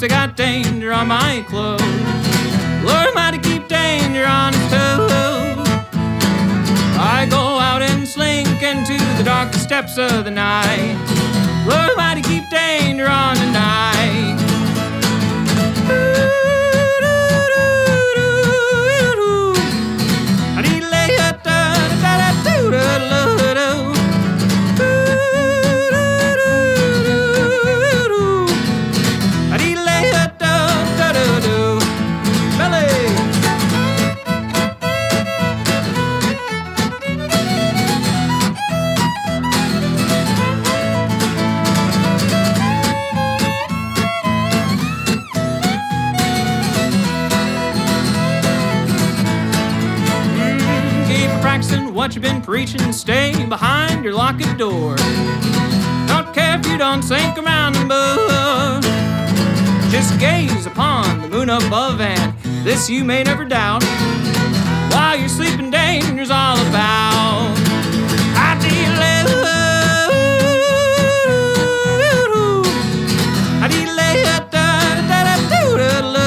I got danger on my clothes. Lord Almighty, keep danger on his toes. I go out and slink into the darkest depths of the night. Lord Almighty, keep danger on the night. What you been preaching, stay behind your locked door. Don't care if you don't sink around the bush. Just gaze upon the moon above, and this you may never doubt. While you're sleeping, danger's all about. I do love. I do lay da da da da da da.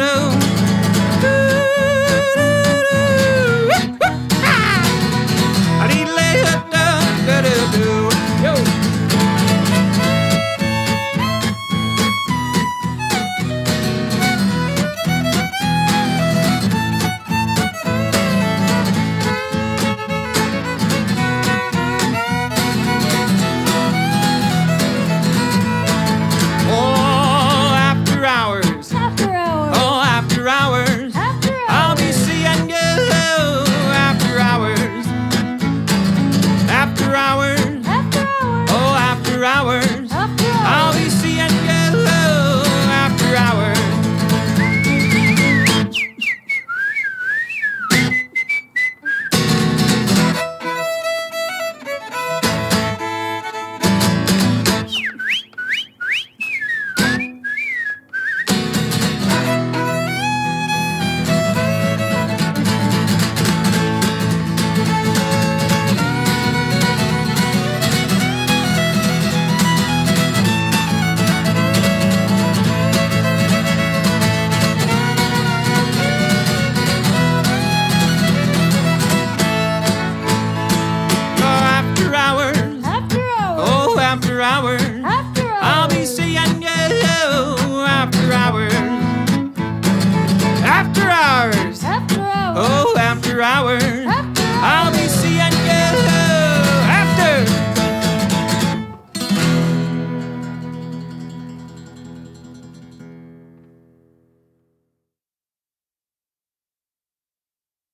I'll be seeing you after hours. After hours.